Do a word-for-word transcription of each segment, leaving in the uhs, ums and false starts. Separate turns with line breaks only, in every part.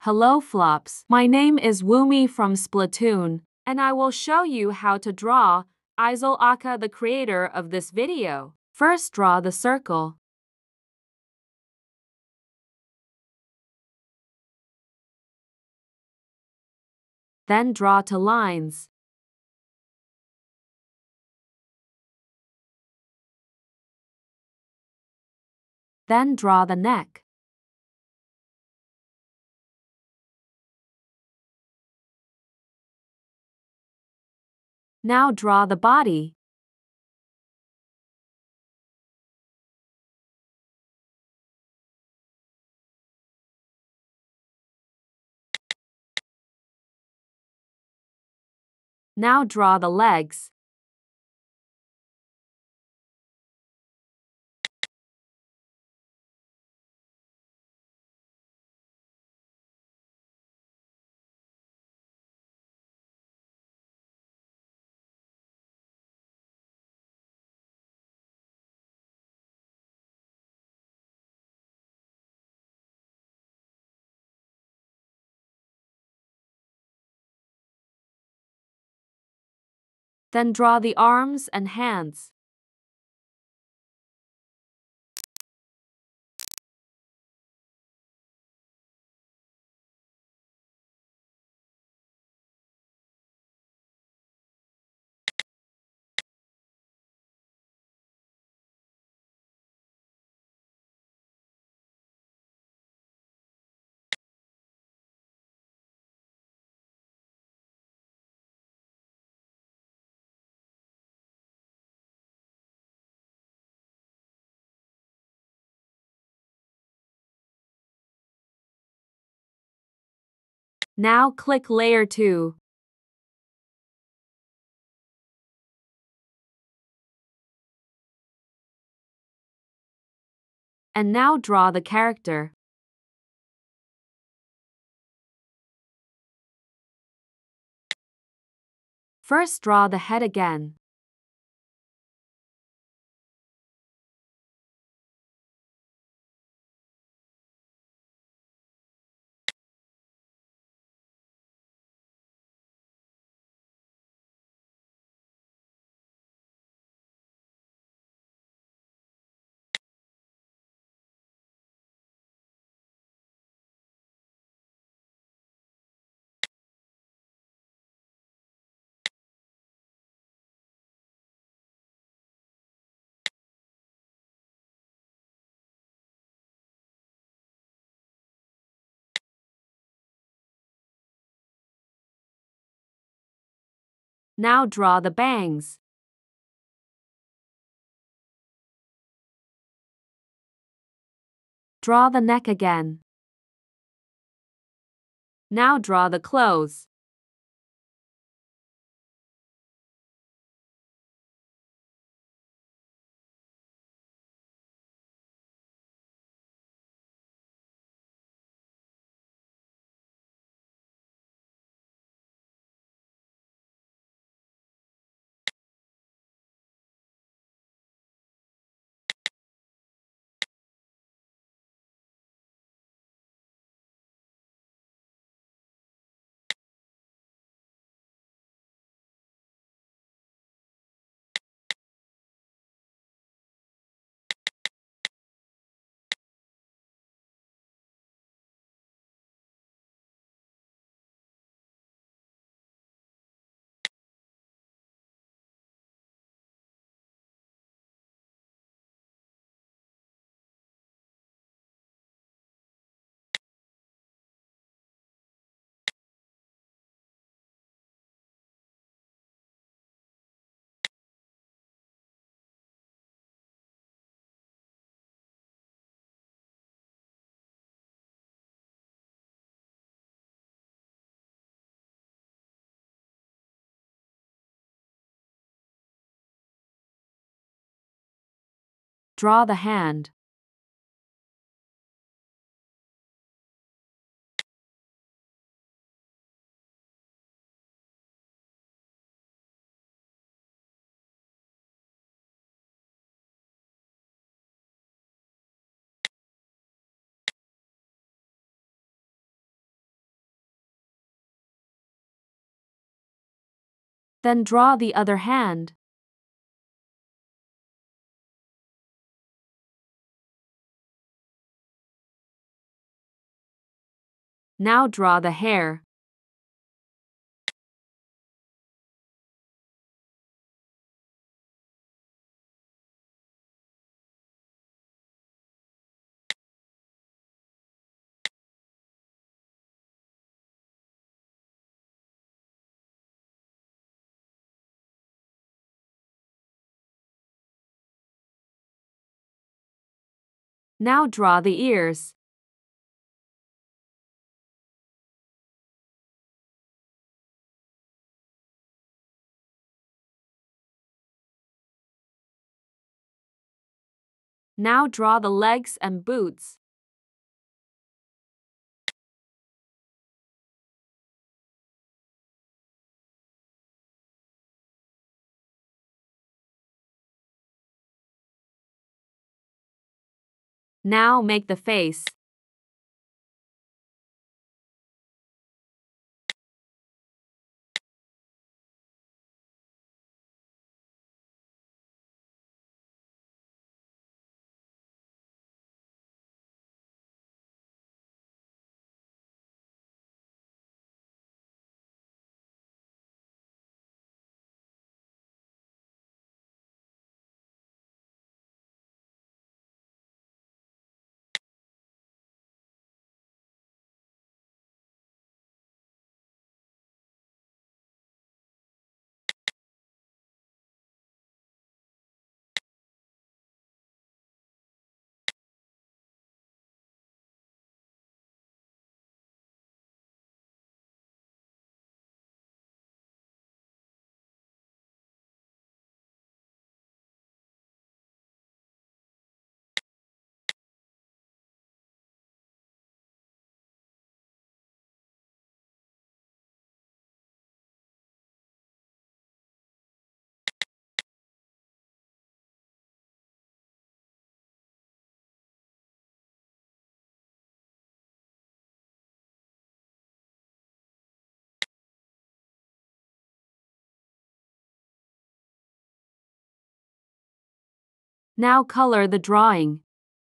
Hello Flops, my name is Woomy from Splatoon, and I will show you how to draw Isol Aka, the creator of this video. First, draw the circle. Then draw two lines. Then draw the neck. Now draw the body. Now draw the legs. Then draw the arms and hands. Now click Layer two. And now draw the character. First, draw the head again. Now draw the bangs. Draw the neck again. Now draw the clothes. Draw the hand. Then draw the other hand. Now draw the hair. Now draw the ears. Now draw the legs and boots. Now make the face. Now color the drawing.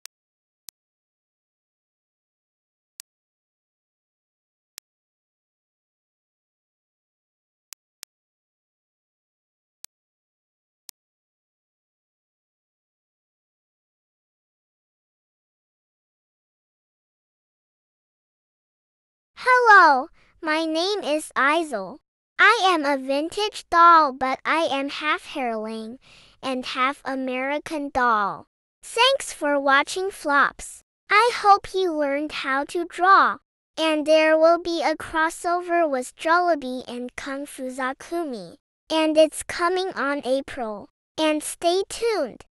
Hello, my name is Isel. I am a vintage doll, but I am half hairling and half American doll. Thanks for watching Flops. I hope you learned how to draw. And there will be a crossover with Jollibee and Kung Fu Zakumi. And it's coming on April. And stay tuned.